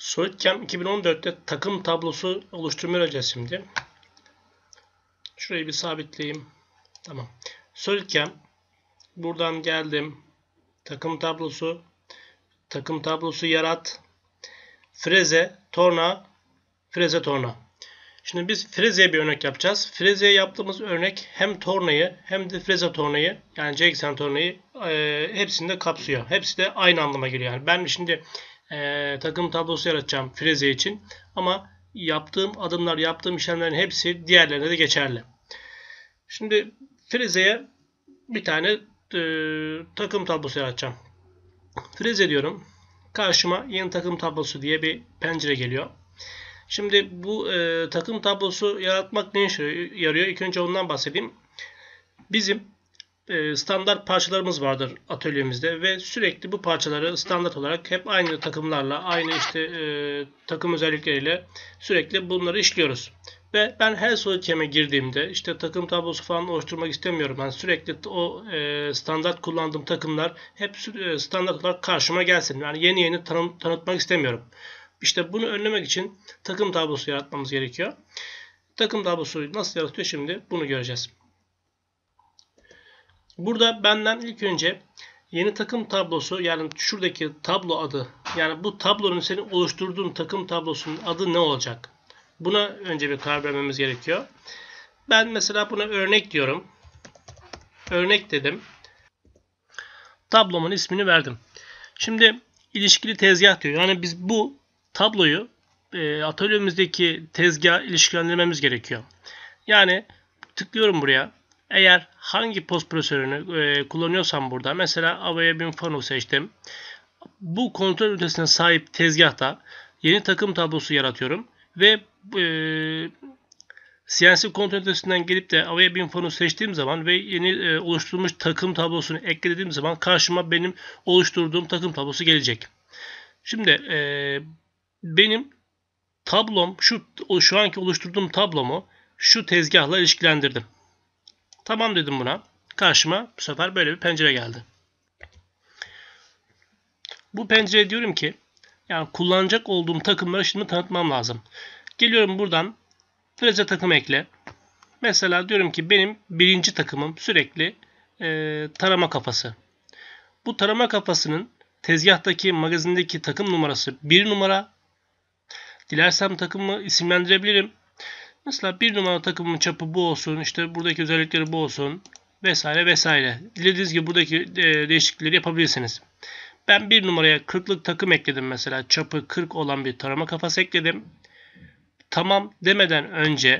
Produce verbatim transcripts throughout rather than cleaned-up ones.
SolidCam iki bin on dört'te takım tablosu oluşturmayı öğreneceğiz şimdi. Şurayı bir sabitleyeyim. Tamam. SolidCam. Buradan geldim. Takım tablosu. Takım tablosu yarat. Freze, torna. Freze, torna. Şimdi biz frezeye bir örnek yapacağız. Frezeye yaptığımız örnek hem tornayı hem de freze tornayı, yani C eksen tornayı e, hepsini de kapsıyor. Hepsi de aynı anlama geliyor. Yani ben şimdi e, takım tablosu yaratacağım freze için, ama yaptığım adımlar, yaptığım işlemlerin hepsi diğerlerine de geçerli. Şimdi frezeye bir tane e, takım tablosu yaratacağım. Freze diyorum. Karşıma yeni takım tablosu diye bir pencere geliyor. Şimdi bu e, takım tablosu yaratmak ne işe yarıyor? İlk önce ondan bahsedeyim. Bizim e, standart parçalarımız vardır atölyemizde ve sürekli bu parçaları standart olarak hep aynı takımlarla, aynı işte e, takım özellikleriyle sürekli bunları işliyoruz. Ve ben her SolidCam'e girdiğimde işte takım tablosu falan oluşturmak istemiyorum. Ben sürekli o e, standart kullandığım takımlar hep e, standart olarak karşıma gelsin. Yani yeni yeni tanı tanıtmak istemiyorum. İşte bunu önlemek için takım tablosu yaratmamız gerekiyor. Takım tablosu nasıl yaratıyor şimdi? Bunu göreceğiz. Burada benden ilk önce yeni takım tablosu, yani şuradaki tablo adı, yani bu tablonun senin oluşturduğun takım tablosunun adı ne olacak? Buna önce bir karar vermemiz gerekiyor. Ben mesela buna örnek diyorum. Örnek dedim. Tablomun ismini verdim. Şimdi ilişkili tezgah diyor. Yani biz bu tabloyu e, atölyemizdeki tezgaha ilişkilendirmemiz gerekiyor. Yani tıklıyorum buraya. Eğer hangi post prosesörünü e, kullanıyorsam burada, mesela Avaya bin Fano seçtim. Bu kontrol ünitesine sahip tezgahta yeni takım tablosu yaratıyorum ve e, C N C kontrol ünitesinden gelip de Avaya bin Fano seçtiğim zaman ve yeni e, oluşturulmuş takım tablosunu eklediğim zaman karşıma benim oluşturduğum takım tablosu gelecek. Şimdi e, benim tablom, şu şu anki oluşturduğum tablomu şu tezgahla ilişkilendirdim. Tamam dedim buna. Karşıma bu sefer böyle bir pencere geldi. Bu pencereye diyorum ki, yani kullanacak olduğum takımları şimdi tanıtmam lazım. Geliyorum buradan freze takım ekle. Mesela diyorum ki benim birinci takımım sürekli e, tarama kafası. Bu tarama kafasının tezgahtaki, magazindeki takım numarası bir numara. Dilersem takımı isimlendirebilirim. Mesela bir numara takımın çapı bu olsun, işte buradaki özellikleri bu olsun vesaire vesaire. Dilediğiniz gibi buradaki değişiklikleri yapabilirsiniz. Ben bir numaraya kırklık takım ekledim mesela. Çapı kırk olan bir tarama kafası ekledim. Tamam demeden önce,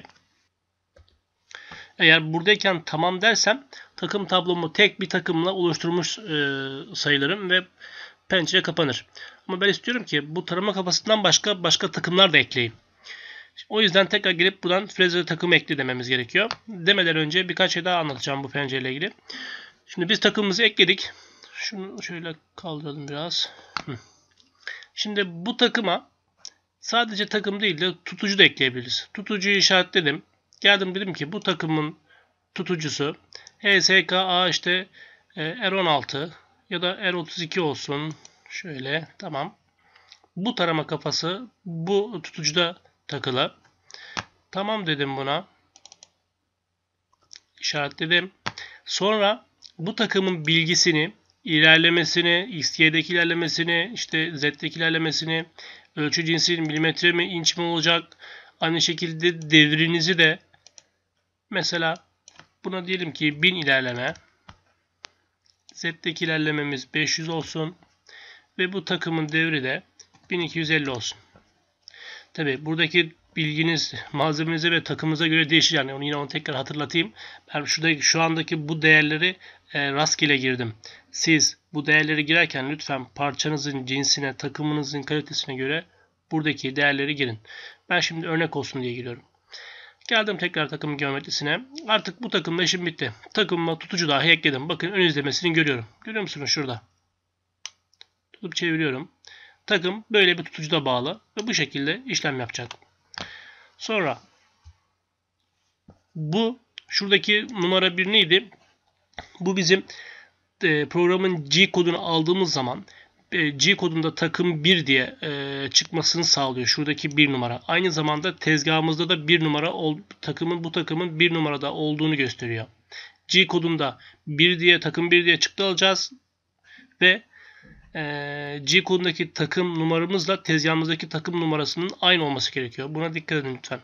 eğer buradayken tamam dersem takım tablomu tek bir takımla oluşturmuş e, sayılırım ve pencere kapanır. Ama ben istiyorum ki bu tarama kafasından başka başka takımlar da ekleyeyim. O yüzden tekrar gelip buradan freze takım ekle dememiz gerekiyor. Demeden önce birkaç şey daha anlatacağım bu pencereyle ilgili. Şimdi biz takımımızı ekledik. Şunu şöyle kaldıralım biraz. Şimdi bu takıma sadece takım değil de tutucu da ekleyebiliriz. Tutucuyu işaretledim. Geldim dedim ki bu takımın tutucusu H S K A işte R on altı ya da R otuz iki olsun. Şöyle, tamam. Bu tarama kafası bu tutucuda takılı. Tamam dedim buna. İşaretledim. Sonra bu takımın bilgisini, ilerlemesini, X Y'deki ilerlemesini, işte Z'deki ilerlemesini, ölçü cinsi milimetre mi, inç mi olacak? Aynı şekilde devrinizi de, mesela buna diyelim ki bin ilerleme. Z'deki ilerlememiz beş yüz olsun. Ve bu takımın devri de bin iki yüz elli olsun. Tabi buradaki bilginiz malzemenize ve takımınıza göre değişir. Yani onu yine onu tekrar hatırlatayım. Ben şuradaki, şu andaki bu değerleri e, rastgele girdim. Siz bu değerleri girerken lütfen parçanızın cinsine, takımınızın kalitesine göre buradaki değerleri girin. Ben şimdi örnek olsun diye giriyorum. Geldim tekrar takım geometrisine. Artık bu takımla işim bitti. Takımıma tutucu dahi ekledim. Bakın ön izlemesini görüyorum. Görüyor musunuz şurada? Tutup çeviriyorum. Takım böyle bir tutucuda bağlı ve bu şekilde işlem yapacak. Sonra bu şuradaki numara bir neydi? Bu bizim e, programın G kodunu aldığımız zaman G kodunda takım bir diye e, çıkmasını sağlıyor. Şuradaki bir numara. Aynı zamanda tezgahımızda da bir numara ol, takımın bu takımın bir numarada olduğunu gösteriyor. G kodunda bir diye takım bir diye çıktı alacağız ve e, G kodundaki takım numaramızla tezgahımızdaki takım numarasının aynı olması gerekiyor. Buna dikkat edin lütfen.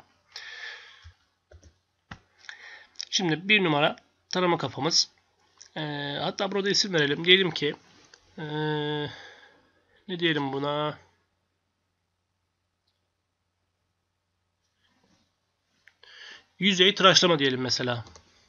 Şimdi bir numara tarama kafamız. E, hatta burada isim verelim. Diyelim ki e, ne diyelim buna? Yüzey tıraşlama diyelim mesela.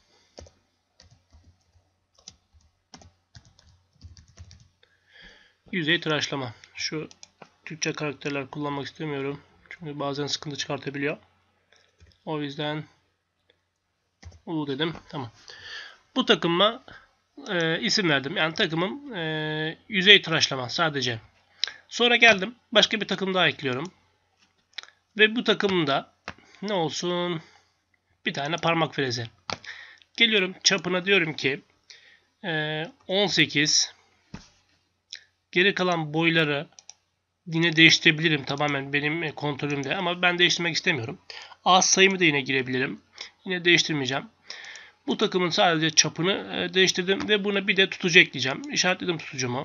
Yüzey tıraşlama. Şu Türkçe karakterler kullanmak istemiyorum. Çünkü bazen sıkıntı çıkartabiliyor. O yüzden U dedim. Tamam. Bu takıma e, isim verdim. Yani takımım e, yüzey tıraşlama sadece. Sonra geldim. Başka bir takım daha ekliyorum. Ve bu takımda ne olsun? Bir tane parmak frezi. Geliyorum çapına diyorum ki e, on sekiz. Geri kalan boyları yine değiştirebilirim. Tamamen benim kontrolümde. Ama ben değiştirmek istemiyorum. Ağız sayımı da yine girebilirim. Yine değiştirmeyeceğim. Bu takımın sadece çapını değiştirdim ve buna bir de tutucu ekleyeceğim. İşaretledim tutucumu.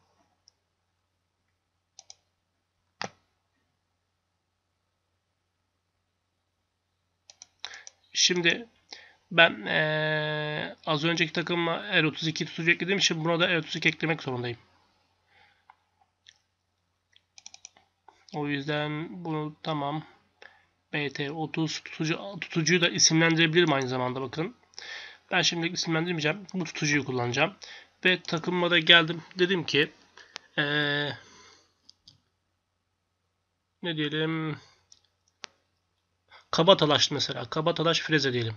Şimdi ben ee, az önceki takıma R otuz iki tutucu eklediğim için buna da R otuz iki eklemek zorundayım. O yüzden bunu tamam. B T otuz tutucu, tutucuyu da isimlendirebilirim aynı zamanda bakın. Ben şimdi isimlendirmeyeceğim. Bu tutucuyu kullanacağım. Ve takımıma da geldim. Dedim ki ee, ne diyelim? Kabatalaşlı mesela. Kabatalaş freze diyelim.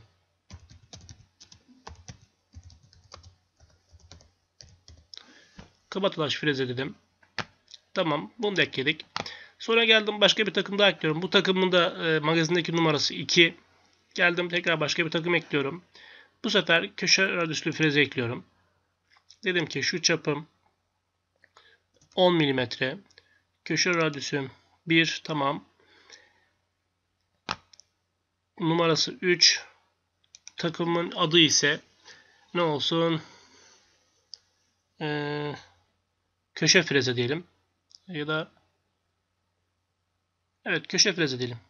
Kabatalaş freze dedim. Tamam. Bunu da ekledik. Sonra geldim başka bir takım daha ekliyorum. Bu takımın da e, magazindeki numarası iki. Geldim tekrar başka bir takım ekliyorum. Bu sefer köşe radyüslü freze ekliyorum. Dedim ki şu çapım on milimetre. Köşe radyüsüm bir. Tamam. Numarası üç. Takımın adı ise ne olsun? Ee, köşe freze diyelim. Ya da evet köşe freze diyelim.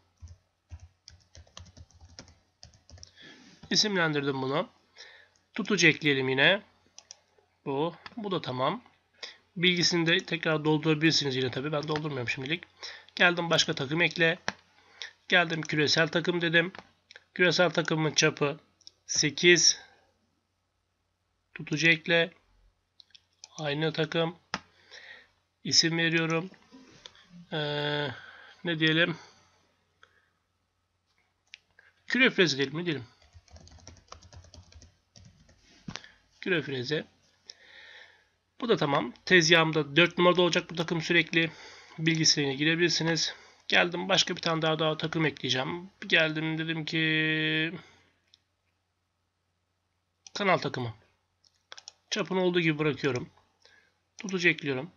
İsimlendirdim bunu. Tutucu ekleyelim yine. Bu. Bu da tamam. Bilgisini de tekrar doldurabilirsiniz yine tabii. Ben doldurmuyorum şimdilik. Geldim başka takım ekle. Geldim küresel takım dedim. Küresel takımın çapı sekiz. Tutucu ekle. Aynı takım. İsim veriyorum. Ee, ne diyelim? Küre frezi diyelim. Ne diyelim? Küre frezi. Bu da tamam. Tezgahımda dört numarada olacak bu takım sürekli. Bilgisine girebilirsiniz. Geldim başka bir tane daha daha takım ekleyeceğim. Geldim dedim ki kanal takımı. Çapını olduğu gibi bırakıyorum. Tutucu ekliyorum.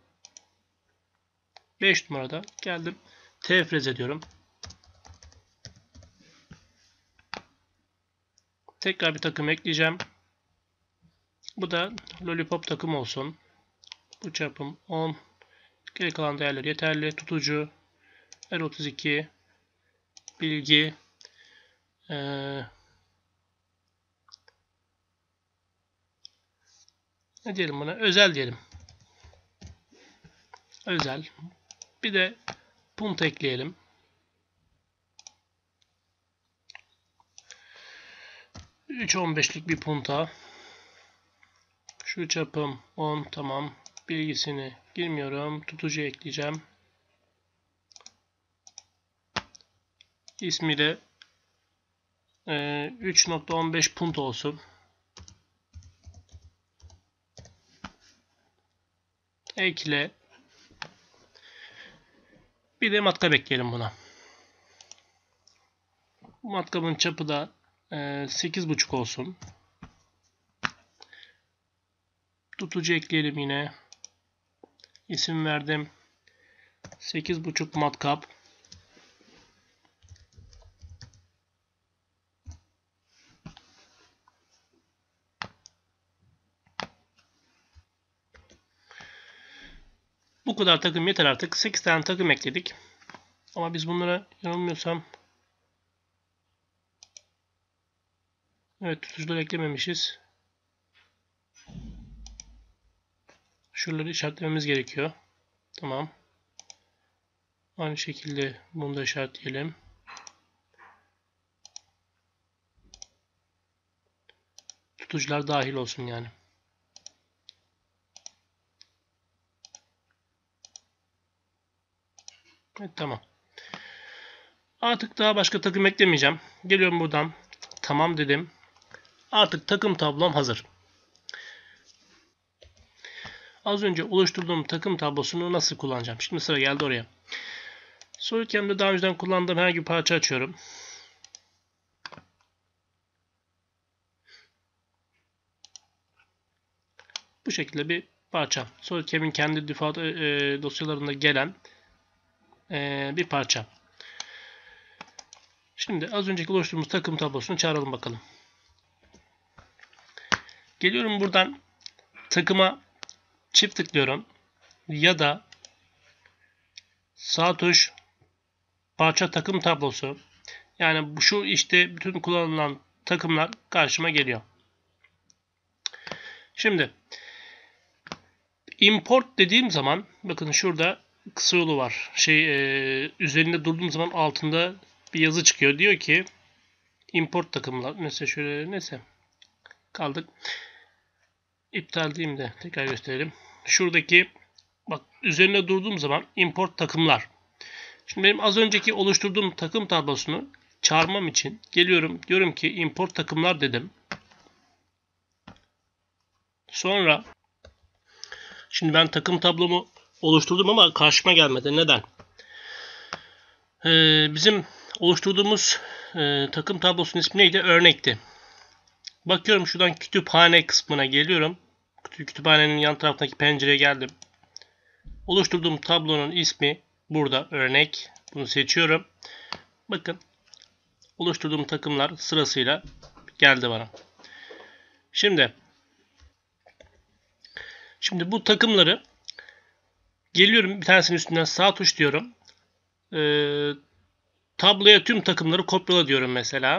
beş numarada geldim. T freze diyorum. Tekrar bir takım ekleyeceğim. Bu da lollipop takım olsun. Bu çapım on. Geri kalan değerler yeterli. Tutucu R otuz iki bilgi ee, ne diyelim buna? Özel diyelim. Özel. Bir de punta ekleyelim. üç on beşlik bir punta. Şu çapım on. Tamam. Bilgisini girmiyorum. Tutucu ekleyeceğim. İsmi de e, üç nokta on beş punta olsun. Ekle. Bir de matkap ekleyelim buna. Bu matkabın çapı da e, sekiz buçuk olsun. Tutucu ekleyelim yine. İsim verdim. sekiz buçuk matkap. Bu kadar takım yeter artık. sekiz tane takım ekledik. Ama biz bunlara yanılmıyorsam evet, tutucuları eklememişiz. Şuraları işaretlememiz gerekiyor. Tamam. Aynı şekilde bunu da işaretleyelim. Tutucular dahil olsun yani. Evet, tamam. Artık daha başka takım eklemeyeceğim. Geliyorum buradan. Tamam dedim. Artık takım tablom hazır. Az önce oluşturduğum takım tablosunu nasıl kullanacağım? Şimdi sıra geldi oraya. SolidCam'de daha önceden kullandığım herhangi bir parça açıyorum. Bu şekilde bir parça. SolidCam'in kendi default e, dosyalarında gelen e, bir parça. Şimdi az önceki oluşturduğumuz takım tablosunu çağıralım bakalım. Geliyorum buradan takıma çift tıklıyorum. Ya da sağ tuş parça takım tablosu. Yani şu işte bütün kullanılan takımlar karşıma geliyor. Şimdi import dediğim zaman bakın şurada kısa yolu var. Şey e, üzerinde durduğum zaman altında bir yazı çıkıyor. Diyor ki import takımlar. Neyse şöyle neyse kaldık. İptal diyeyim de tekrar gösterelim. Şuradaki bak üzerinde durduğum zaman import takımlar. Şimdi benim az önceki oluşturduğum takım tablosunu çağırmam için geliyorum. Diyorum ki import takımlar dedim. Sonra şimdi ben takım tablomu oluşturdum ama karşıma gelmedi. Neden? Ee, bizim oluşturduğumuz e, takım tablosunun ismi neydi? Örnekti. Bakıyorum şuradan kütüphane kısmına geliyorum. Kütüphanenin yan tarafındaki pencereye geldim. Oluşturduğum tablonun ismi burada örnek. Bunu seçiyorum. Bakın oluşturduğum takımlar sırasıyla geldi bana. Şimdi şimdi bu takımları geliyorum bir tanesinin üstünden sağ tuş diyorum. Ee, tabloya tüm takımları kopyala diyorum mesela.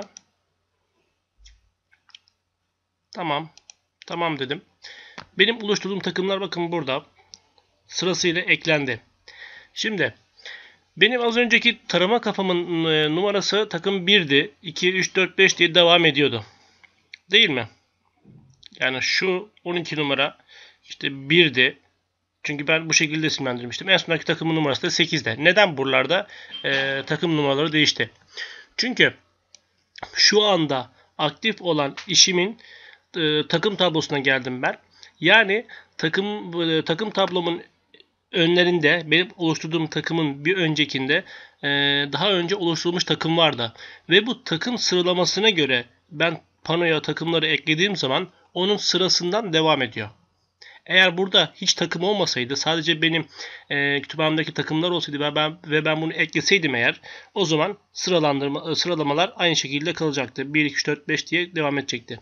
Tamam. Tamam dedim. Benim oluşturduğum takımlar bakın burada sırasıyla eklendi. Şimdi benim az önceki tarama kafamın numarası takım bir'di. iki, üç, dört, beş diye devam ediyordu. Değil mi? Yani şu on iki numara işte bir'di. Çünkü ben bu şekilde isimlendirmiştim. En sondaki takımın numarası da sekiz'de. Neden buralarda e, takım numaraları değişti? Çünkü şu anda aktif olan işimin e, takım tablosuna geldim ben. Yani takım e, takım tablomun önlerinde benim oluşturduğum takımın bir öncekinde e, daha önce oluşturulmuş takım vardı. Ve bu takım sıralamasına göre ben panoya takımları eklediğim zaman onun sırasından devam ediyor. Eğer burada hiç takım olmasaydı, sadece benim e, kütüphanemdeki takımlar olsaydı ve ben ve ben bunu ekleseydim eğer, o zaman sıralandırma sıralamalar aynı şekilde kalacaktı. bir, iki, üç, dört, beş diye devam edecekti.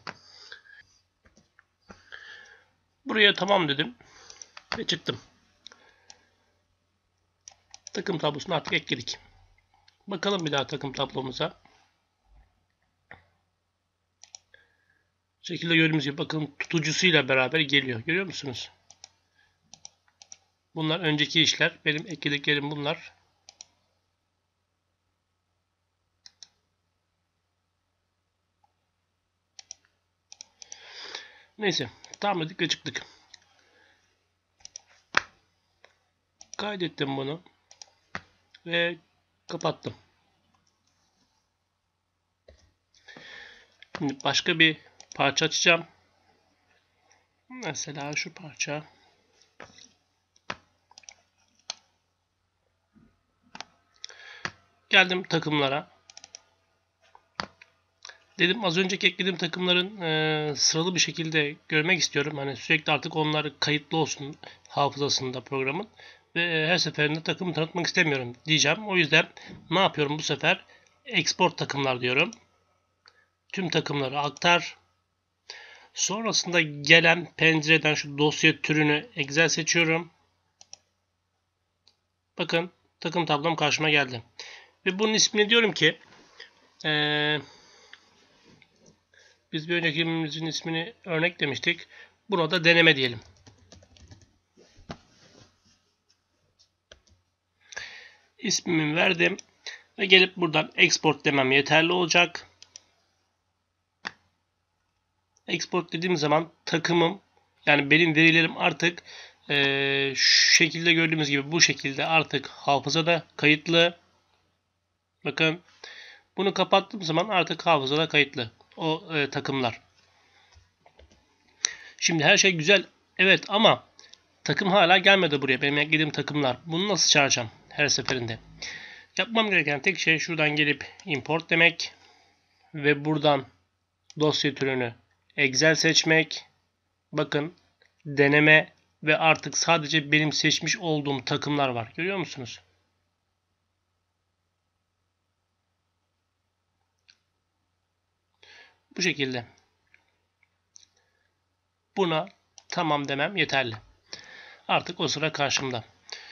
Buraya tamam dedim ve çıktım. Takım tablosunu artık ekledik. Bakalım bir daha takım tablomuza. Bu şekilde gördüğünüz gibi bakın tutucusuyla beraber geliyor. Görüyor musunuz? Bunlar önceki işler. Benim eklediklerim bunlar. Neyse. Tamamladık ve çıktık. Kaydettim bunu. Ve kapattım. Şimdi başka bir parça açacağım. Mesela şu parça. Geldim takımlara. Dedim az önceki eklediğim takımların e, sıralı bir şekilde görmek istiyorum. Hani sürekli artık onlar kayıtlı olsun hafızasında programın. Ve her seferinde takım tanıtmak istemiyorum diyeceğim. O yüzden ne yapıyorum bu sefer? Export takımlar diyorum. Tüm takımları aktar. Sonrasında gelen pencereden şu dosya türünü Excel seçiyorum. Bakın takım tablom karşıma geldi. Ve bunun ismini diyorum ki ee, biz bir önceki birimimizin ismini örnek demiştik. Buna da deneme diyelim. İsmimi verdim. Ve gelip buradan export demem yeterli olacak. Export dediğim zaman takımım, yani benim verilerim artık e, şu şekilde gördüğümüz gibi bu şekilde artık hafızada kayıtlı. Bakın bunu kapattığım zaman artık hafızada kayıtlı o e, takımlar. Şimdi her şey güzel. Evet ama takım hala gelmedi buraya. Benim eklediğim takımlar. Bunu nasıl çağıracağım her seferinde? Yapmam gereken tek şey şuradan gelip import demek ve buradan dosya türünü Excel seçmek. Bakın deneme ve artık sadece benim seçmiş olduğum takımlar var. Görüyor musunuz? Bu şekilde. Buna tamam demem yeterli. Artık o sıra karşımda.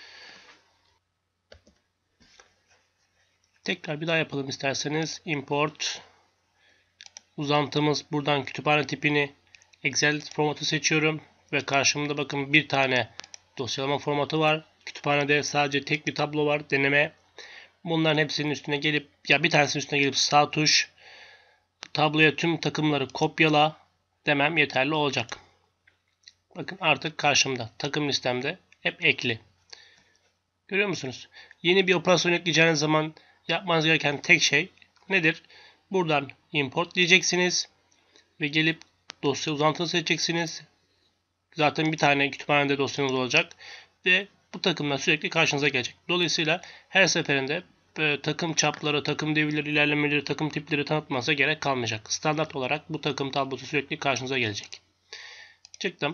Tekrar bir daha yapalım isterseniz. Import. Uzantımız buradan kütüphane tipini Excel formatı seçiyorum. Ve karşımda bakın bir tane dosyalama formatı var. Kütüphanede sadece tek bir tablo var. Deneme. Bunların hepsinin üstüne gelip ya bir tanesinin üstüne gelip sağ tuş tabloya tüm takımları kopyala demem yeterli olacak. Bakın artık karşımda. Takım listemde hep ekli. Görüyor musunuz? Yeni bir operasyon ekleyeceğiniz zaman yapmanız gereken tek şey nedir? Buradan import diyeceksiniz ve gelip dosya uzantını seçeceksiniz. Zaten bir tane kütüphanede dosyanız olacak ve bu takımlar sürekli karşınıza gelecek. Dolayısıyla her seferinde e, takım çapları, takım devirleri, ilerlemeleri, takım tipleri tanıtmanıza gerek kalmayacak. Standart olarak bu takım tablosu sürekli karşınıza gelecek. Çıktım.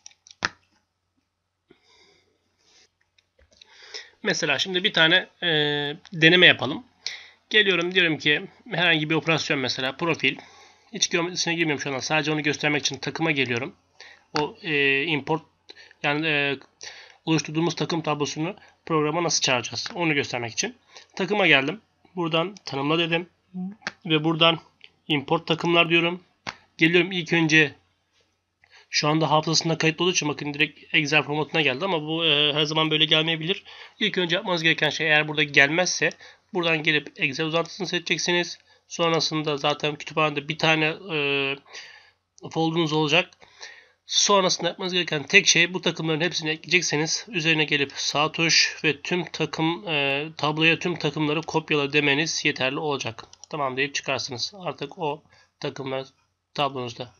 Mesela şimdi bir tane e, deneme yapalım. Geliyorum diyorum ki herhangi bir operasyon mesela profil. Hiç geometrisine girmiyorum şu anda. Sadece onu göstermek için takıma geliyorum. O e, import yani e, oluşturduğumuz takım tablosunu programa nasıl çağıracağız? Onu göstermek için. Takıma geldim. Buradan tanımla dedim. Ve buradan import takımlar diyorum. Geliyorum ilk önce şu anda hafızasında kayıtlı olduğu için bakın direkt Excel formatına geldi ama bu e, her zaman böyle gelmeyebilir. İlk önce yapmanız gereken şey eğer burada gelmezse buradan gelip Excel uzantısını seçeceksiniz. Sonrasında zaten kütüphanede bir tane e, folder'ınız olacak. Sonrasında yapmanız gereken tek şey bu takımların hepsini ekleyecekseniz üzerine gelip sağ tuş ve tüm takım e, tabloya tüm takımları kopyala demeniz yeterli olacak. Tamam deyip çıkarsınız. Artık o takımlar tablonuzda.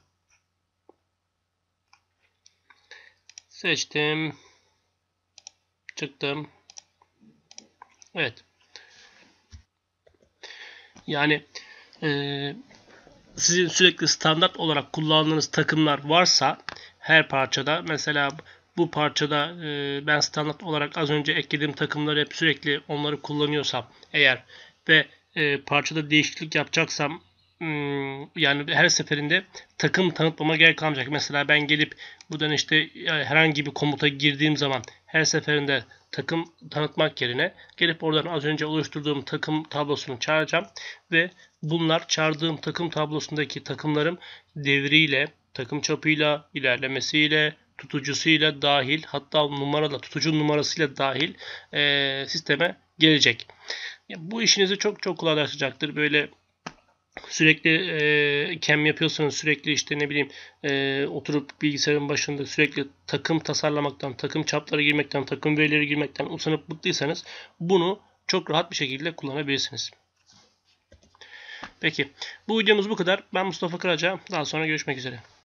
Seçtim. Çıktım. Evet. Yani e, sizin sürekli standart olarak kullandığınız takımlar varsa her parçada mesela bu parçada e, ben standart olarak az önce eklediğim takımları hep sürekli onları kullanıyorsam eğer ve e, parçada değişiklik yapacaksam yani her seferinde takım tanıtmama gerek kalmayacak. Mesela ben gelip buradan işte herhangi bir komuta girdiğim zaman her seferinde takım tanıtmak yerine gelip oradan az önce oluşturduğum takım tablosunu çağıracağım ve bunlar çağırdığım takım tablosundaki takımlarım devriyle, takım çapıyla, ilerlemesiyle, tutucusuyla dahil hatta numarayla, tutucu numarasıyla dahil e, sisteme gelecek. Ya, bu işinizi çok çok kolaylaştıracaktır. Böyle sürekli e, cam yapıyorsanız sürekli işte ne bileyim e, oturup bilgisayarın başında sürekli takım tasarlamaktan, takım çapları girmekten, takım verileri girmekten usanıp bıktıysanız bunu çok rahat bir şekilde kullanabilirsiniz. Peki bu videomuz bu kadar. Ben Mustafa Karaca. Daha sonra görüşmek üzere.